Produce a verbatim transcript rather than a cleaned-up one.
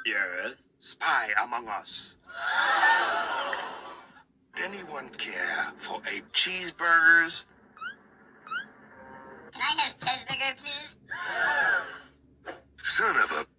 Yes. Spy among us. Anyone care for eight cheeseburgers? Can I have a cheeseburger, please? Son of a